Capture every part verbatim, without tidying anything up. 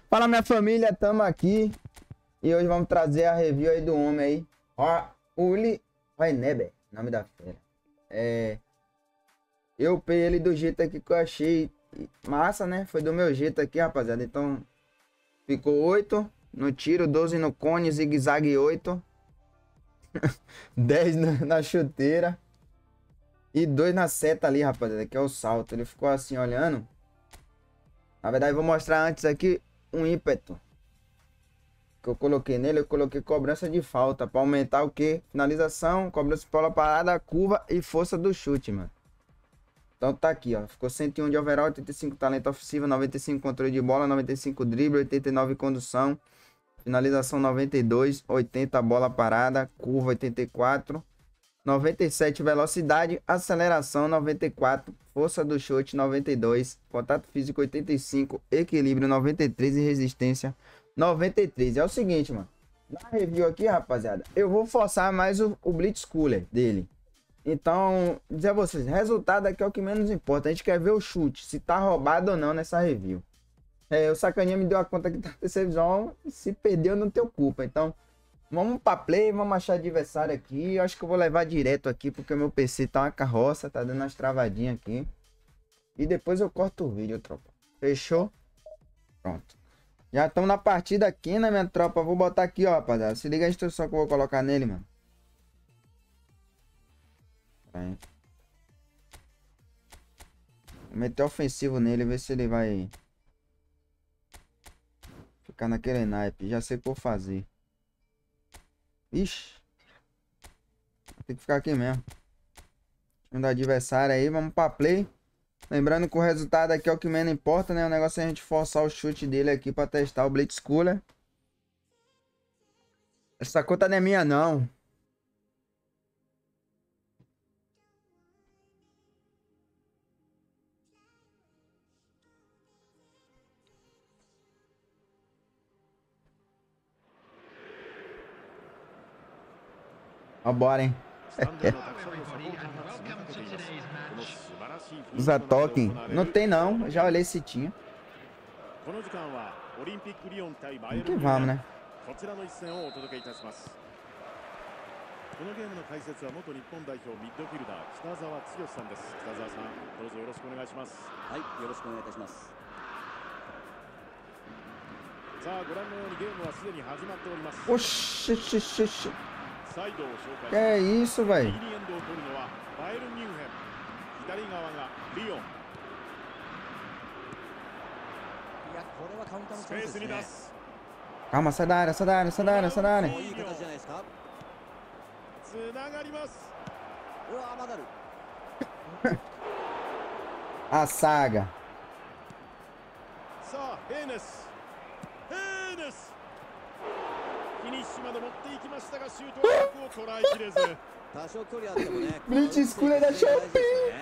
Fala, minha família, tamo aqui e hoje vamos trazer a review aí do homem aí, ó, Uli Rainebe, nome da fera. É, eu upei ele do jeito aqui que eu achei massa, né? Foi do meu jeito aqui, rapaziada. Então ficou oito no tiro, doze no cone, zigue-zague oito, dez na, na chuteira e dois na seta ali, rapaziada, que é o salto. Ele ficou assim olhando. Na verdade, eu vou mostrar antes aqui um ímpeto que eu coloquei nele. Eu coloquei cobrança de falta para aumentar o que? Finalização, cobrança de bola parada, curva e força do chute, mano. Então tá aqui, ó. Ficou cento e um de overall, oitenta e cinco talento ofensivo, noventa e cinco controle de bola, noventa e cinco drible, oitenta e nove condução, finalização noventa e dois, oitenta bola parada, curva oitenta e quatro, noventa e sete velocidade, aceleração noventa e quatro, força do chute noventa e dois, contato físico oitenta e cinco, equilíbrio noventa e três e resistência noventa e três. É o seguinte, mano. Na review aqui, rapaziada, eu vou forçar mais o, o Blitz Cooler dele. Então, dizer a vocês, resultado aqui é o que menos importa. A gente quer ver o chute, se tá roubado ou não nessa review. É, o Sacaninha me deu a conta aqui da terceira visão, se perdeu não tem culpa. Então, vamos pra play, vamos achar adversário aqui. Eu acho que eu vou levar direto aqui, porque o meu P C tá uma carroça, tá dando umas travadinhas aqui. E depois eu corto o vídeo, tropa. Fechou? Pronto. Já estamos na partida aqui, né, minha tropa? Vou botar aqui, ó, rapaziada. Se liga a instrução que eu vou colocar nele, mano. Aí. Vou meter ofensivo nele, ver se ele vai ficar naquele naipe. Já sei o que eu vou fazer. Ixi. Tem que ficar aqui mesmo. Time do adversário aí, vamos pra play. Lembrando que o resultado aqui é o que menos importa, né? O negócio é a gente forçar o chute dele aqui pra testar o Blitz Cooler. Essa conta não é minha, não. Vambora, hein? Usa token. Não tem, não. Já olhei se tinha. Vamos que vamos, né? Oxi, oxi, oxi. Que é isso, velho? Calma, sai da área, sai da área, sai da área, sai da área. A saga. Blitz Cooler da Shopee.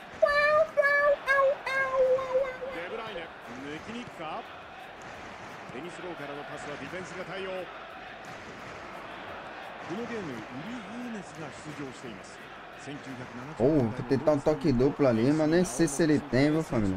Oh, vou tentar um toque duplo ali, mas nem sei se ele tem, viu, família?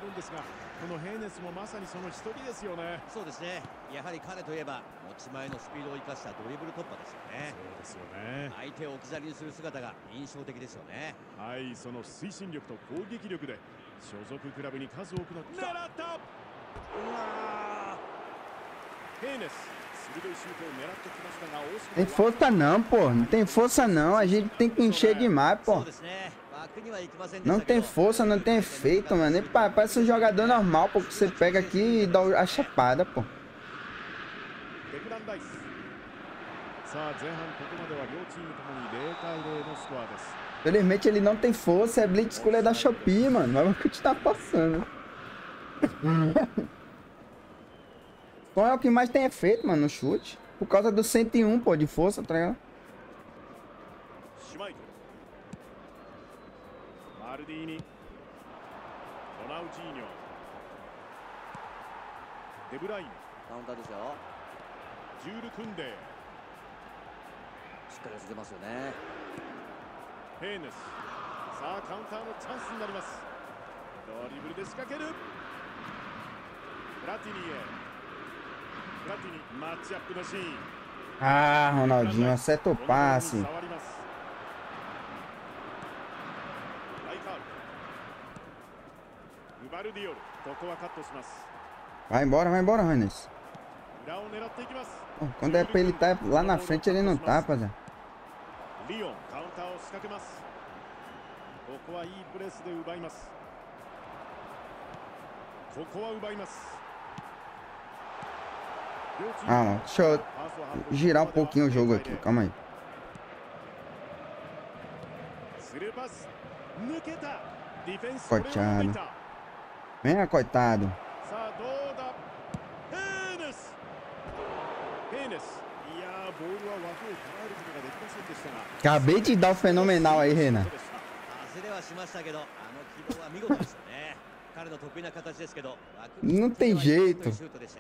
Tem força não, pô. Não tem força não. A gente tem que encher demais, pô. Não tem força, não tem efeito, mano. Parece um jogador normal, pô, que você pega aqui e dá a chapada, pô. Felizmente ele não tem força, é Blitz Cooler da Shopee, mano. Olha o que te tá passando. Então é o que mais tem efeito, mano, no chute. Por causa do cento e um, pô, de força, tá ligado? Ah, Ronaldinho, acerta o passe. Vai embora, vai embora, Renes. Quando é pra ele estar lá na frente, ele não tá, rapaziada. Ah, não. Deixa eu girar um pouquinho o jogo aqui, calma aí. Coitado. Venha, coitado. Acabei de dar o fenomenal aí, Renan. Não tem jeito.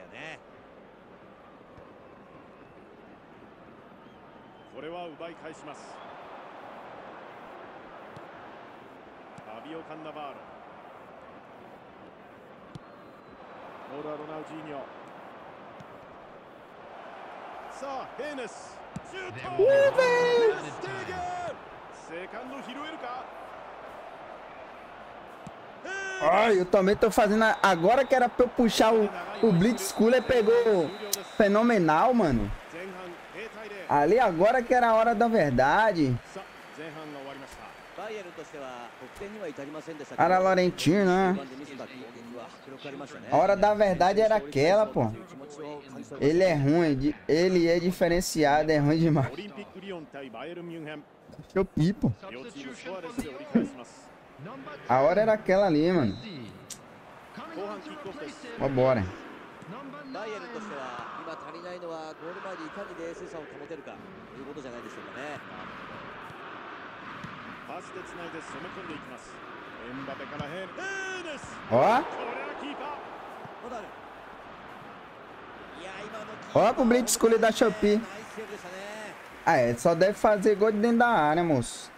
Ai, eu também tô fazendo a... Agora que era pra eu puxar o, o Blitz Cooler, pegou fenomenal, mano. Ali agora que era a hora da verdade. Ara Laurentino, né? A hora da verdade era aquela, pô. Ele é ruim, ele é diferenciado, é ruim demais. Deixa eu pipo. A hora era aquela ali, mano. Vambora. Ó. Ó pro Blitz Cooler da Shopee. Ah, é, só deve fazer gol de dentro da área, moço.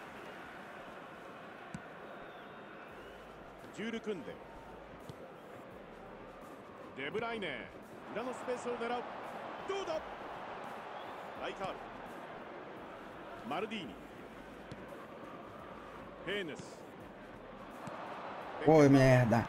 Pô, merda.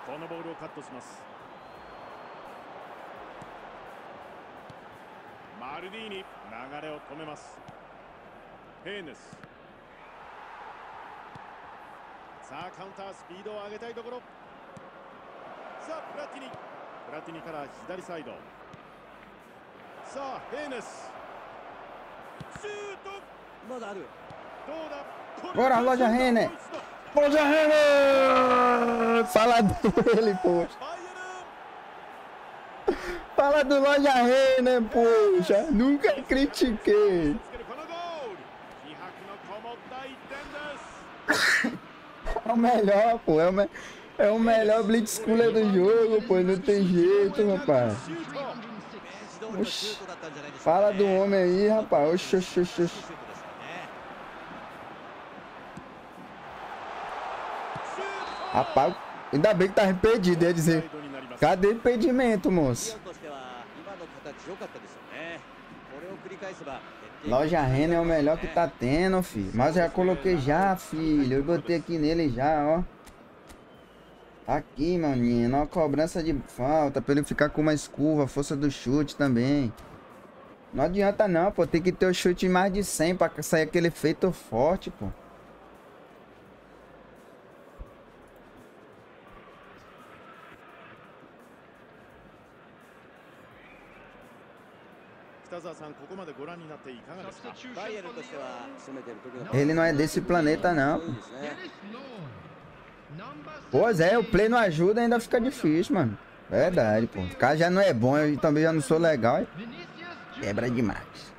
Bora, Loja Renner. Loja Renner. Fala dele, poxa. Fala do Loja Renner, poxa. Nunca critiquei. É o melhor, pô. É o, me... é o melhor Blitz Cooler do jogo, pô. Não tem jeito, rapaz. Oxi. Fala do homem aí, rapaz. Oxi, oxi, oxi, oxi. Rapaz, ainda bem que tá impedido, ia dizer. Cadê o impedimento, moço? Loja Renner é o melhor que tá tendo, filho. Mas eu já coloquei já, filho. Eu botei aqui nele já, ó. Aqui, maninho. Uma cobrança de falta pra ele ficar com mais curva, força do chute também. Não adianta não, pô. Tem que ter o chute mais de cem pra sair aquele efeito forte, pô. Ele não é desse planeta, não. Pois é, o play não ajuda, ainda fica difícil, mano. Verdade, pô. O cara já não é bom, eu também já não sou legal. Quebra demais.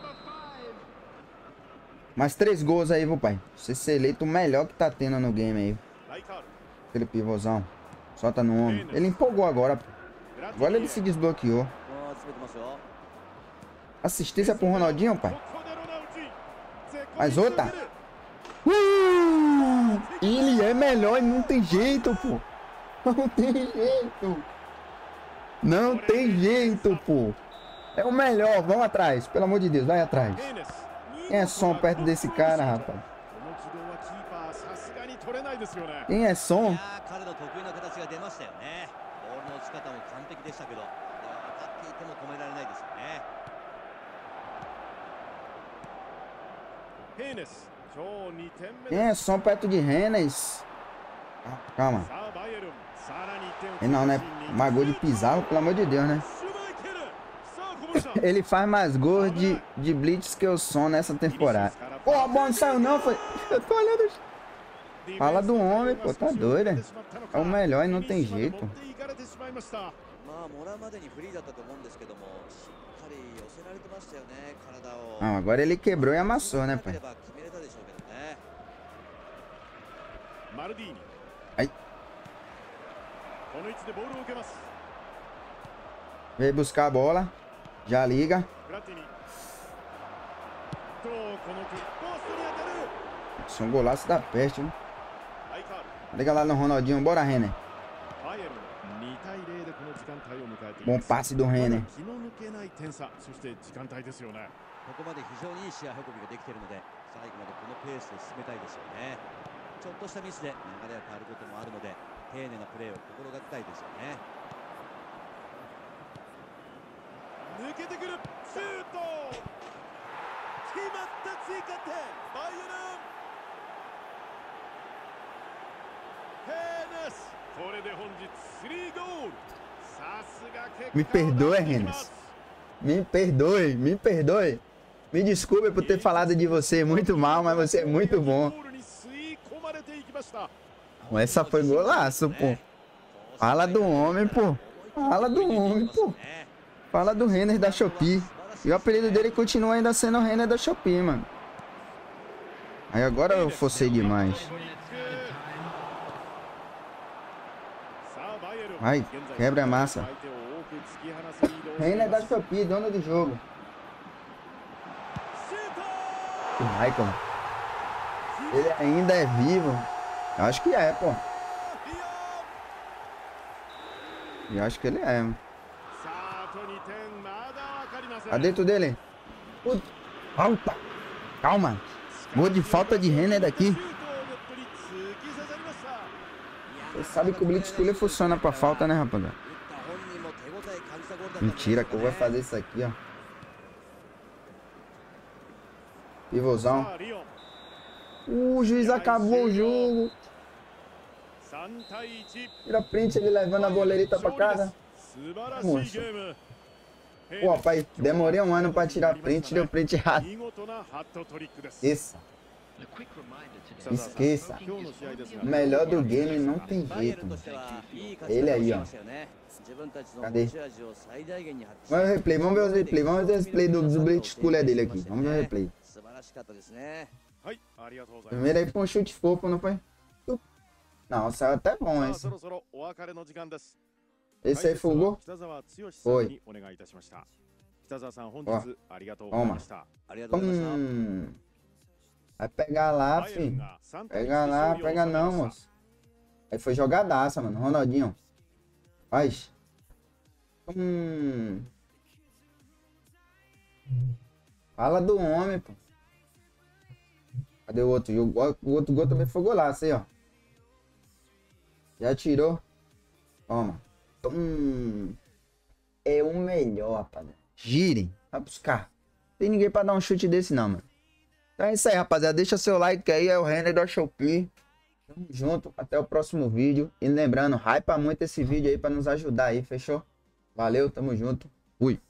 Mais três gols aí, viu, pai? Você ser eleito o melhor que tá tendo no game aí. Aquele pivôzão. Solta no ombro. Ele empolgou agora, pô. Agora ele se desbloqueou. Assistência pro Ronaldinho, pai. Mais outra. Uh! Ele é melhor e não tem jeito, pô. Não tem jeito. Não tem jeito, pô. É o melhor. Vamos atrás. Pelo amor de Deus, vai atrás. Quem é som perto desse cara, rapaz? Quem é som? Quem é som perto de Rennes? Calma. E não, né? Mais gol de Pizarro, pelo amor de Deus, né? Ele faz mais gols de, de Blitz que o Son nessa temporada. Pô, a bola não saiu não, foi... Eu tô olhando... Fala do homem, pô, tá doido, né? É o melhor e não tem jeito. Ah, agora ele quebrou e amassou, né, pai? Ai. Veio buscar a bola. Já liga. Isso é um golaço da peste, hein? Liga lá no Ronaldinho. Bora, Renner. Bom passe do Renner. Me perdoe, Rennes. Me perdoe, me perdoe. Me desculpe por ter falado de você muito mal, mas você é muito bom. Essa foi golaço, pô. Fala do homem, pô. Fala do homem, pô. Fala do Renner da Shopee. E o apelido dele continua ainda sendo o Renner da Shopee, mano. Aí agora eu forcei demais. Vai, quebra a massa. Renner da Shopee, dono do jogo. O Michael. Ele ainda é vivo. Eu acho que é, pô. Eu acho que ele é. Tá dentro dele. Puta. Falta. Calma. Gol de falta de Renner daqui. Você sabe que o Blitz Cooler funciona pra falta, né, rapaziada? Mentira, que eu vou fazer isso aqui, ó. Pivôzão. Uh, o juiz acabou o jogo. Tira print, ele levando a boleirita pra casa. Moça. Pô, pai, demorei um ano pra tirar print, deu print errado. Esqueça. Esqueça. O melhor do game não tem jeito, mano. Ele aí, ó. Cadê? Vamos ver o replay, vamos ver o replay. Vamos ver o replay do, do Blitz Cooler dele aqui. Vamos ver o replay. Primeiro aí foi um chute fofo, não foi? Não, saiu até bom esse. Esse aí foi o gol? Foi. Ó, toma. Hum. Vai pegar lá, filho. Pega lá, pega não, moço. Aí foi jogadaça, mano. Ronaldinho. Faz. Hum. Fala do homem, pô. Cadê o outro? O outro gol também foi golaço aí, ó. Já tirou. Toma. Hum. É o melhor, rapaziada. Girem. Vai buscar. Não tem ninguém pra dar um chute desse, não, mano. Então é isso aí, rapaziada. Deixa seu like aí. É o Renner da Shopee. Tamo junto. Até o próximo vídeo. E lembrando, hypa muito esse vídeo aí pra nos ajudar aí, fechou? Valeu, tamo junto. Fui.